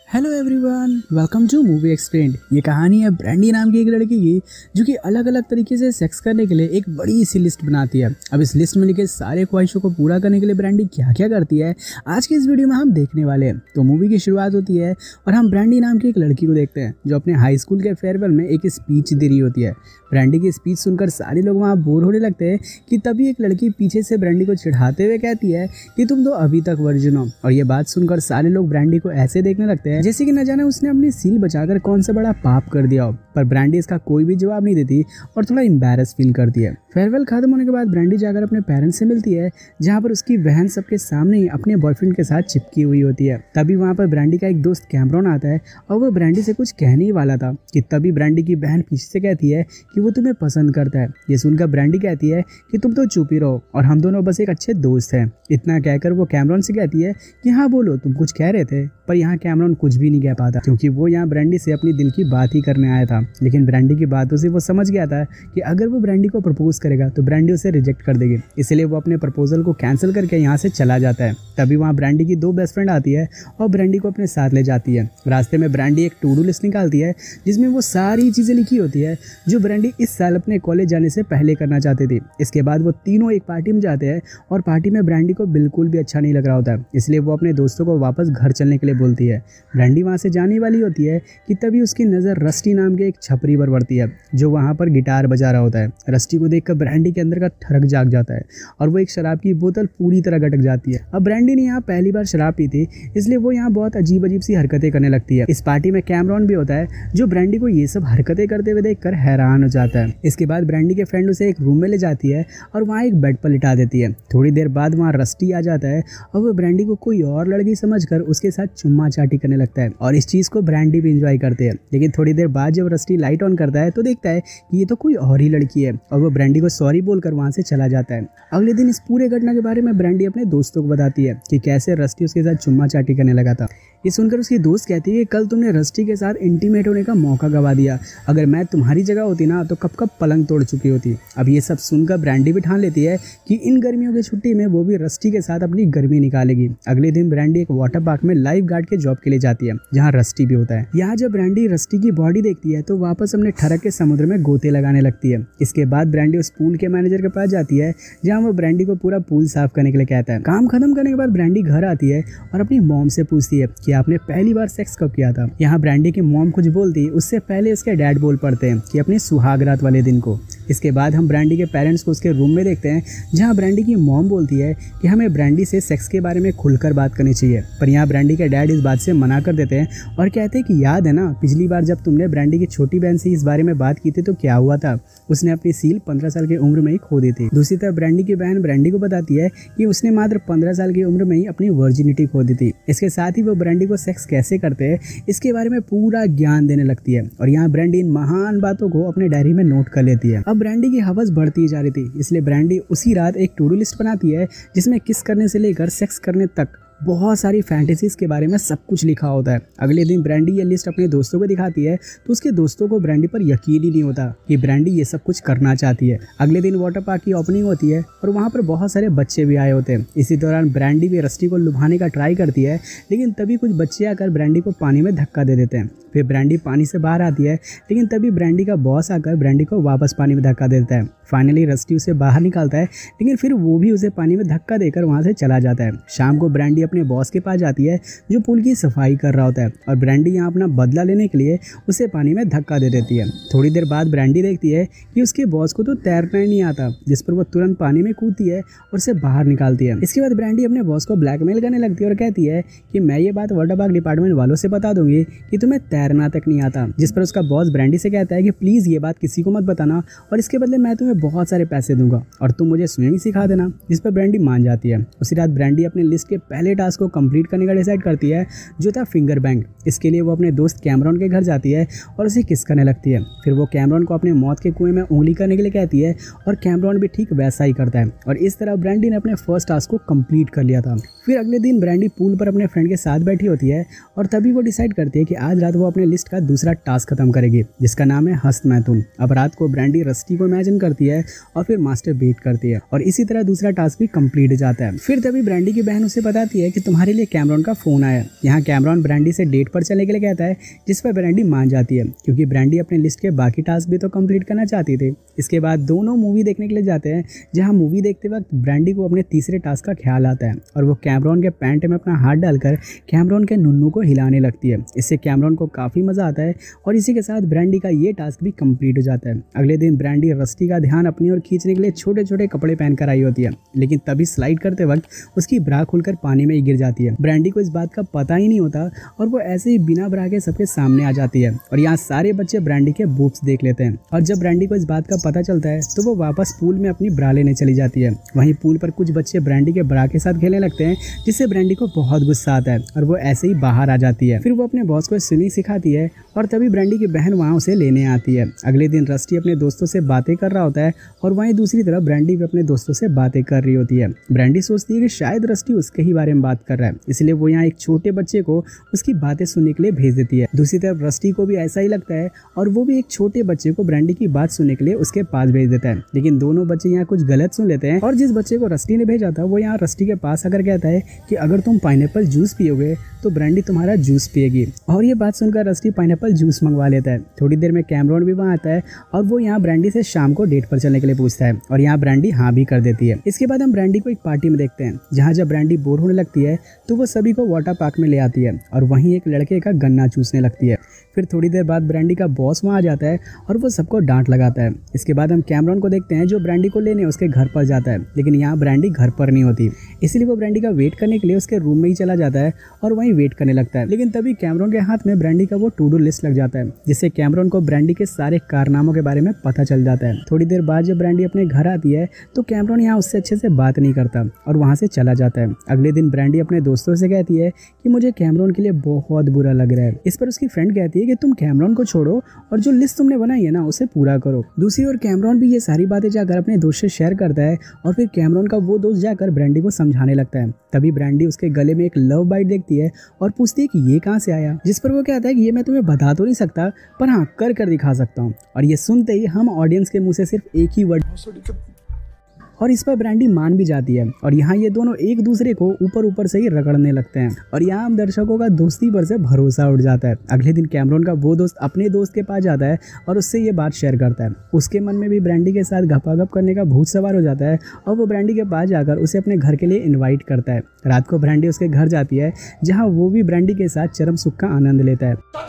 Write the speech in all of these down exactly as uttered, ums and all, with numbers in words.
Hello everyone, welcome to movie explained. ये कहानी है ब्रांडी नाम की एक लड़की की जो कि अलग अलग तरीके से सेक्स करने के लिए एक बड़ी सी लिस्ट बनाती है। अब इस लिस्ट में लिखे सारे ख्वाहिशों को पूरा करने के लिए ब्रांडी क्या क्या करती है आज की इस वीडियो में हम देखने वाले हैं। तो मूवी की शुरुआत होती है और हम ब्रांडी नाम की एक लड़की को देखते हैं जो अपने हाई स्कूल के फेयरवेल में एक स्पीच दे रही होती है। ब्रांडी की स्पीच सुनकर सारे लोग वहाँ बोर होने लगते हैं कि तभी एक लड़की पीछे से ब्रांडी को चिढ़ाते हुए कहती है कि तुम तो अभी तक वर्जिन हो। और ये बात सुनकर सारे लोग ब्रांडी को ऐसे देखने लगते हैं जैसे कि न जाने उसने अपनी सील बचाकर कौन सा बड़ा पाप कर दिया हो। पर ब्रांडी इसका कोई भी जवाब नहीं देती और थोड़ा एम्बैरस फील करती है। फेयरवेल खत्म होने के बाद ब्रांडी जाकर अपने पेरेंट्स से मिलती है जहाँ पर उसकी बहन सबके सामने ही अपने बॉयफ्रेंड के साथ चिपकी हुई होती है। तभी वहाँ पर ब्रांडी का एक दोस्त कैमरॉन आता है और वो ब्रांडी से कुछ कहने ही वाला था कि तभी ब्रांडी की बहन पीछे से कहती है कि वो तुम्हें पसंद करता है। ये सुनकर ब्रांडी कहती है कि तुम तो चुप ही रहो और हम दोनों बस एक अच्छे दोस्त हैं। इतना कहकर वो कैमरॉन से कहती है कि हाँ बोलो, तुम कुछ कह रहे थे। पर यहाँ कैमरॉन कुछ भी नहीं कह पाता क्योंकि वो यहाँ ब्रांडी से अपनी दिल की बात ही करने आया था। लेकिन ब्रांडी की बातों से वो समझ गया था कि अगर वो ब्रांडी को प्रपोज करेगा तो ब्रांडी उसे रिजेक्ट कर देगी, इसलिए वो अपने प्रपोजल को कैंसिल करके यहाँ से चला जाता है। तभी वहाँ ब्रांडी की दो बेस्ट फ्रेंड आती है और ब्रांडी को अपने साथ ले जाती है। रास्ते में ब्रांडी एक टू डू लिस्ट निकालती है जिसमें वो सारी चीज़ें लिखी होती है जो ब्रांडी इस साल अपने कॉलेज जाने से पहले करना चाहती थी। इसके बाद वो तीनों एक पार्टी में जाते हैं और पार्टी में ब्रांडी को बिल्कुल भी अच्छा नहीं लग रहा होता है, इसलिए वो अपने दोस्तों को वापस घर चलने के लिए बोलती है। ब्रांडी वहाँ से जाने वाली होती है कि तभी उसकी नज़र रस्टी नाम के एक छपरी पर पड़ती है जो वहाँ पर गिटार बजा रहा होता है। रस्टी को देखकर ब्रांडी के अंदर का ठरक जाग जाता है और वो एक शराब की बोतल पूरी तरह गटक जाती है। अब ब्रांडी ने यहाँ पहली बार शराब पी थी, इसलिए वो यहाँ बहुत अजीब अजीब सी हरकतें करने लगती है। इस पार्टी में कैमरॉन भी होता है जो ब्रांडी को ये सब हरकतें करते हुए देखकर हैरान हो जाता है। इसके बाद ब्रांडी के फ्रेंड उसे एक रूम में ले जाती है और वहाँ एक बेड पर लिटा देती है। थोड़ी देर बाद वहाँ रस्टी आ जाता है और वो ब्रांडी को कोई और लड़की समझकर उसके साथ चुम्मा चाटी करने लगता है और इस चीज़ को ब्रांडी भी इंजॉय करते हैं। लेकिन थोड़ी देर बाद जब रस्टी लाइट ऑन करता है तो देखता है कि ये तो कोई और ही लड़की है और वो ब्रांडी को सॉरी बोलकर वहाँ से चला जाता है। अगले दिन इस पूरे घटना के बारे में ब्रांडी अपने दोस्तों को बताती है कि कैसे रस्टी उसके साथ चुम्मा चाटी करने लगा था। ये सुनकर उसकी दोस्त कहती है कि कल तुमने रस्टी के साथ इंटीमेट होने का मौका गवा दिया, अगर मैं तुम्हारी जगह होती ना तो कब कब पलंग तोड़ चुकी होती। अब ये सब सुनकर ब्रांडी भी ठान लेती है कि इन गर्मियों की छुट्टी में वो भी रस्टी के साथ अपनी गर्मी निकालेगी। अगले दिन ब्रांडी एक वाटर पार्क में लाइफ गार्ड के जॉब के लिए जाती है जहाँ रस्टी भी होता है। यहाँ जब ब्रांडी रस्टी की बॉडी देखती है तो वापस अपने ठरक के समुद्र में गोते लगाने लगती है। इसके बाद ब्रांडी उस पूल के मैनेजर के पास जाती है जहाँ वो ब्रांडी को पूरा पूल साफ करने के लिए कहता है। काम खत्म करने के बाद ब्रांडी घर आती है और अपनी मॉम से पूछती है कि आपने पहली बार सेक्स कब किया था। यहाँ ब्रांडी की मॉम कुछ बोलती है, उससे पहले उसके डैड बोल पड़ते हैं कि अपनी सुहाग रात वाले दिन को। इसके बाद हम ब्रांडी के पेरेंट्स को उसके रूम में देखते हैं जहाँ ब्रांडी की मॉम बोलती है कि हमें ब्रांडी से सेक्स के बारे में खुलकर बात करनी चाहिए। पर यहाँ ब्रांडी के डैड इस बात से मना कर देते हैं और कहते हैं कि याद है ना, पिछली बार जब तुमने ब्रांडी की छोटी बहन से इस बारे में बात की थी तो क्या हुआ था, उसने अपनी सील पंद्रह साल की उम्र में ही खो दी थी। दूसरी तरफ ब्रांडी की बहन ब्रांडी को बताती है कि उसने मात्र पंद्रह साल की उम्र में ही अपनी वर्जिनिटी खो दी थी। इसके साथ ही वो ब्रांडी को सेक्स कैसे करते हैं इसके बारे में पूरा ज्ञान देने लगती है और यहाँ ब्रांडी इन महान बातों को अपने डायरी में नोट कर लेती है। अब ब्रांडी की हवस बढ़ती जा रही थी, इसलिए ब्रांडी उसी रात एक टू डू लिस्ट बनाती है जिसमें किस करने से लेकर सेक्स करने तक बहुत सारी फैंटेसीज के बारे में सब कुछ लिखा होता है। अगले दिन ब्रांडी ये लिस्ट अपने दोस्तों को दिखाती है तो उसके दोस्तों को ब्रांडी पर यकीन ही नहीं होता कि ब्रांडी ये सब कुछ करना चाहती है। अगले दिन वाटर पार्क की ओपनिंग होती है और वहाँ पर बहुत सारे बच्चे भी आए होते हैं। इसी दौरान ब्रांडी भी रस्टी को लुभाने का ट्राई करती है, लेकिन तभी कुछ बच्चे आकर ब्रांडी को पानी में धक्का दे देते हैं। फिर ब्रांडी पानी से बाहर आती है, लेकिन तभी ब्रांडी का बॉस आकर ब्रांडी को वापस पानी में धक्का देता है। फाइनली रस्टी उसे बाहर निकालता है, लेकिन फिर वो भी उसे पानी में धक्का देकर वहाँ से चला जाता है। शाम को ब्रांडी अपने बॉस के पास जाती है जो पूल की सफाई कर रहा होता है और ब्रांडी यहाँ अपना बदला लेने के लिए उसे पानी में धक्का दे देती है। थोड़ी देर बाद ब्रांडी देखती है कि उसके बॉस को तो तैरना ही नहीं आता, जिस पर वो तुरंत पानी में कूदती है और उसे बाहर निकालती है। इसके बाद ब्रांडी अपने बॉस को ब्लैकमेल करने लगती है और कहती है कि मैं ये बात वाटर पार्क डिपार्टमेंट वालों से बता दूंगी कि तुम्हें तैरना तक नहीं आता, जिस पर उसका बॉस ब्रांडी से कहता है कि प्लीज ये बात किसी को मत बताना और इसके बदले मैं तुम्हें बहुत सारे पैसे दूंगा और तुम मुझे स्विमिंग सिखा देना, जिस पर ब्रांडी मान जाती है। उसी रात ब्रांडी अपने लिस्ट के पहले टास्क को कंप्लीट करने का डिसाइड करती है जो था फिंगर बैंग। इसके लिए वो अपने दोस्त कैमरॉन के घर जाती है और उसे किस करने लगती है। फिर वो कैमरॉन को अपने मौत के कुएं में उंगली करने के लिए कहती है और कैमरॉन भी ठीक वैसा ही करता है और इस तरह ब्रांडी ने अपने फर्स्ट टास्क को कंप्लीट कर लिया था। फिर अगले दिन ब्रांडी पूल पर अपने फ्रेंड के साथ बैठी होती है और तभी वो डिसाइड करती है कि आज रात वो अपने लिस्ट का दूसरा टास्क खत्म करेगी जिसका नाम है हस्त मैथुन। अब रात को ब्रांडी रस्टी को इमेजिन करती है और फिर मास्टर बीट करती है और इसी तरह दूसरा टास्क भी कंप्लीट हो जाता है। फिर तभी ब्रांडी की बहन उसे बताती है है कि तुम्हारे लिए कैमरॉन का फ़ोन आया। यहाँ कैमरॉन ब्रांडी से डेट पर चलने के लिए कहता है, जिस पर ब्रांडी मान जाती है क्योंकि ब्रांडी अपने लिस्ट के बाकी टास्क भी तो कंप्लीट करना चाहती थी। इसके बाद दोनों मूवी देखने के लिए जाते हैं, जहाँ मूवी देखते वक्त ब्रांडी को अपने तीसरे टास्क का ख्याल आता है और वो कैमरॉन के पैंट में अपना हाथ डालकर कैमरॉन के नुन्नू को हिलाने लगती है। इससे कैमरॉन को काफ़ी मज़ा आता है और इसी के साथ ब्रांडी का ये टास्क भी कंप्लीट हो जाता है। अगले दिन ब्रांडी रस्टी का ध्यान अपनी ओर खींचने के लिए छोटे छोटे कपड़े पहनकर आई होती है, लेकिन तभी स्लाइड करते वक्त उसकी ब्रा खुलकर पानी में गिर जाती है। ब्रांडी को इस बात का पता ही नहीं होता और वो ऐसे ही बिना ब्रा के सबके सामने आ जाती है और यहाँ सारे बच्चे ब्रांडी के बूब्स देख लेते हैं और जब ब्रांडी को इस बात का पता चलता है तो वो वापस पूल में अपनी ब्रा लेने चली जाती है। वहीं पूल पर कुछ बच्चे ब्रांडी के ब्रा के साथ खेलने लगते हैं, जिससे ब्रांडी को बहुत गुस्सा आता है और वो ऐसे ही बाहर आ जाती है। फिर वो अपने बॉस को स्विमिंग सिखाती है और तभी ब्रांडी की बहन वहाँ उसे लेने आती है। अगले दिन रस्टी अपने दोस्तों से बातें कर रहा होता है और वहीं दूसरी तरफ ब्रांडी भी अपने दोस्तों से बातें कर रही होती है। ब्रांडी सोचती है कि शायद रस्टी उसके ही बारे में बात कर रहा है, इसलिए वो यहाँ एक छोटे बच्चे को उसकी बातें सुनने के लिए भेज देती है। दूसरी तरफ रस्टी को भी ऐसा ही लगता है और वो भी एक छोटे बच्चे को ब्रांडी की बात सुनने के लिए उसके पास भेज देता है, लेकिन दोनों बच्चे यहाँ कुछ गलत सुन लेते हैं और जिस बच्चे को रस्टी ने भेजा था वो यहाँ रस्टी के पास आकर कहता है कि अगर तुम पाइनएप्पल जूस पियोगे तो ब्रांडी तुम्हारा जूस पिएगी। और ये बात सुनकर रस्टी पाइनएप्पल जूस मंगवा लेता है। थोड़ी देर में कैमरॉन भी वहाँ आता है और वो यहाँ ब्रांडी से शाम को डेट पर चलने के लिए पूछता है और यहाँ ब्रांडी हाँ भी कर देती है। इसके बाद हम ब्रांडी को एक पार्टी में देखते हैं, जहाँ जब ब्रांडी बोर होने लगती है तो वो सभी को वाटर पार्क में ले आती है और वहीं एक लड़के का गन्ना चूसने लगती है। फिर थोड़ी देर बाद ब्रांडी का बॉस वहाँ आ जाता है और वो सबको डांट लगाता है। इसके बाद हम कैमरॉन को देखते हैं जो ब्रांडी को लेने उसके घर पर जाता है, लेकिन यहाँ ब्रांडी घर पर नहीं होती, इसलिए वो ब्रांडी का वेट करने के लिए उसके रूम में ही चला जाता है और वहीं वेट करने लगता है। लेकिन तभी कैमरॉन के हाथ में ब्रांडी का वो टू डू लिस्ट लग जाता है, जिससे कैमरॉन को ब्रांडी के सारे कारनामों के बारे में पता चल जाता है। थोड़ी देर बाद जब ब्रांडी अपने घर आती है तो कैमरॉन यहाँ उससे अच्छे से बात नहीं करता और वहाँ से चला जाता है। अगले दिन ब्रांडी अपने दोस्तों से कहती है कि मुझे कैमरॉन के लिए बहुत बुरा लग रहा है। इस पर उसकी फ्रेंड कहती है कि तुम कैमरॉन को छोड़ो और जो लिस्ट तुमने बनाई है ना उसे पूरा करो। दूसरी ओर कैमरॉन भी ये सारी बातें जाकर अपने दोस्त से शेयर करता है और फिर कैमरॉन का वो दोस्त जाकर ब्रांडी को समझाने लगता है। तभी ब्रांडी उसके गले में एक लव बाइट देखती है और पूछती है कि ये कहाँ से आया, जिस पर वो कहता है कि ये मैं तुम्हें बता तो नहीं सकता पर हाँ कर कर दिखा सकता हूँ। और ये सुनते ही हम ऑडियंस के मुंह से सिर्फ एक ही वर्ड और इस पर ब्रांडी मान भी जाती है और यहाँ ये दोनों एक दूसरे को ऊपर ऊपर से ही रगड़ने लगते हैं और यहाँ हम दर्शकों का दोस्ती पर से भरोसा उठ जाता है। अगले दिन कैमरॉन का वो दोस्त अपने दोस्त के पास जाता है और उससे ये बात शेयर करता है। उसके मन में भी ब्रांडी के साथ घपाघप करने का भूत सवार हो जाता है और वो ब्रांडी के पास जाकर उसे अपने घर के लिए इन्वाइट करता है। रात को ब्रांडी उसके घर जाती है, जहाँ वो भी ब्रांडी के साथ चरम सुख का आनंद लेता है।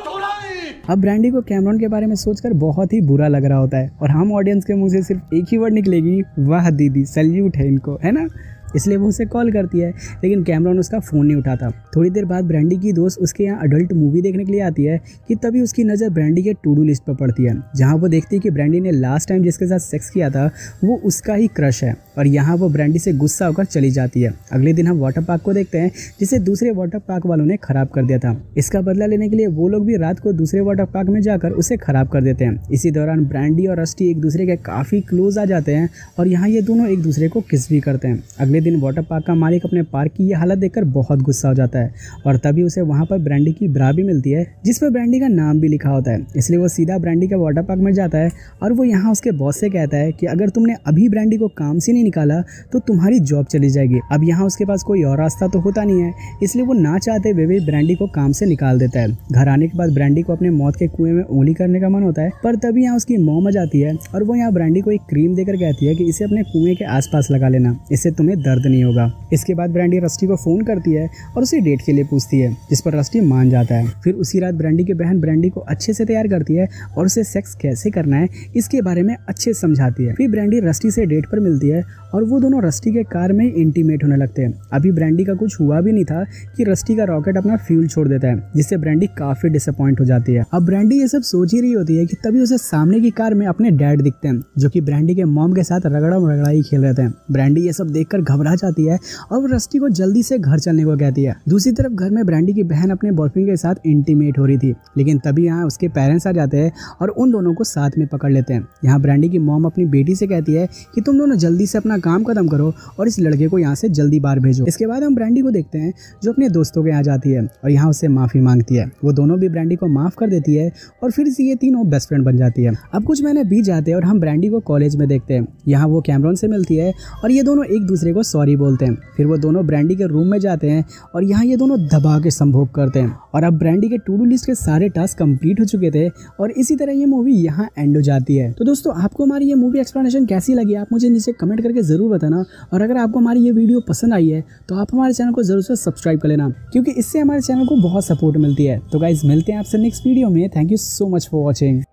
अब ब्रांडी को कैमरॉन के बारे में सोचकर बहुत ही बुरा लग रहा होता है और हम ऑडियंस के मुंह से सिर्फ एक ही वर्ड निकलेगी, वाह दीदी, सैल्यूट है इनको, है ना। इसलिए वो उसे कॉल करती है, लेकिन कैमरॉन उसका फ़ोन नहीं उठाता। थोड़ी देर बाद ब्रांडी की दोस्त उसके यहाँ अडल्ट मूवी देखने के लिए आती है कि तभी उसकी नज़र ब्रांडी के टू डू लिस्ट पर पड़ती है, जहाँ वो देखती है कि ब्रांडी ने लास्ट टाइम जिसके साथ सेक्स किया था वो उसका ही क्रश है और यहाँ वो ब्रांडी से गुस्सा होकर चली जाती है। अगले दिन हम वाटर पार्क को देखते हैं, जिसे दूसरे वाटर पार्क वालों ने खराब कर दिया था। इसका बदला लेने के लिए वो लोग भी रात को दूसरे वाटर पार्क में जाकर उसे खराब कर देते हैं। इसी दौरान ब्रांडी और रस्टी एक दूसरे के काफ़ी क्लोज आ जाते हैं और यहाँ ये दोनों एक दूसरे को किस भी करते हैं। अगले दिन वाटर पार्क का मालिक अपने पार्क की ये हालत देखकर बहुत गुस्सा हो जाता है और तभी उसे वहाँ पर ब्रांडी की ब्रा भी मिलती है, जिस पर ब्रांडी का नाम भी लिखा होता है। इसलिए वो सीधा ब्रांडी के वाटर पार्क में जाता है और वो यहाँ उसके बॉस से कहता है कि अगर तुमने अभी ब्रांडी को काम से नहीं निकाला तो तुम्हारी जॉब चली जाएगी। अब यहाँ उसके पास कोई और रास्ता तो होता नहीं है, इसलिए वो ना चाहते हुए भी ब्रांडी को काम से निकाल देता है। घर आने के बाद ब्रांडी को अपने मौत के कुएं में उंगली करने का मन होता है, पर तभी यहाँ उसकी मॉम आ जाती है और वो यहाँ ब्रांडी को एक क्रीम देकर कहती है कि इसे अपने कुएं के आसपास लगा लेना, इससे तुम्हें दर्द नहीं होगा। इसके बाद ब्रांडी रस्टी को फोन करती है और उसे डेट के लिए पूछती है, जिस पर रस्टी मान जाता है। फिर उसी रात ब्रांडी की बहन ब्रांडी को अच्छे से तैयार करती है और उसे सेक्स कैसे करना है इसके बारे में अच्छे से समझाती है। फिर ब्रांडी रस्टी से डेट पर मिलती है और वो दोनों रस्टी के कार में इंटीमेट होने लगते हैं। अभी ब्रांडी का कुछ हुआ भी नहीं था कि रस्टी का रॉकेट अपना फ्यूल छोड़ देता है, जिससे ब्रांडी काफी डिसअपॉइंट हो जाती है। अब ब्रांडी ये सब सोच ही रही होती है कि तभी उसे सामने की कार में अपने डैड दिखते हैं, जो कि ब्रांडी के मॉम के साथ रगड़ा रगड़ाई खेल रहे थे। ब्रांडी ये सब देखकर घबरा जाती है और वो रस्टी को जल्दी से घर चलने को कहती है। दूसरी तरफ घर में ब्रांडी की बहन अपने बॉयफ्रेंड के साथ इंटीमेट हो रही थी, लेकिन तभी यहाँ उसके पेरेंट्स आ जाते हैं और उन दोनों को साथ में पकड़ लेते हैं। यहाँ ब्रांडी की मॉम अपनी बेटी से कहती है कि तुम दोनों जल्दी से अपना काम खत्म करो और इस लड़के को यहाँ से जल्दी बाहर भेजो। इसके बाद हम ब्रांडी को देखते हैं जो अपने दोस्तों के यहाँ जाती है और यहाँ उससे माफी मांगती है। वो दोनों भी ब्रांडी को माफ कर देती है और फिर से ये तीनों बेस्ट फ्रेंड बन जाती है। अब कुछ महीने बीत जाते हैं और हम ब्रांडी को कॉलेज में देखते हैं। यहाँ वो कैमरॉन से मिलती है और ये दोनों एक दूसरे को सॉरी बोलते हैं। फिर वो दोनों ब्रांडी के रूम में जाते हैं और यहाँ ये दोनों दबा के संभोग करते हैं। और अब ब्रांडी के टू डू लिस्ट के सारे टास्क कंप्लीट हो चुके थे और इसी तरह ये मूवी यहाँ एंड हो जाती है। तो दोस्तों आपको हमारी ये मूवी एक्सप्लेनेशन कैसी लगी आप मुझे नीचे कमेंट करके जरूर बताना। और अगर आपको हमारी ये वीडियो पसंद आई है तो आप हमारे चैनल को जरूर से सब्सक्राइब कर लेना, क्योंकि इससे हमारे चैनल को बहुत सपोर्ट मिलती है। तो गाइज मिलते हैं आपसे नेक्स्ट वीडियो में। Thank you so much for watching.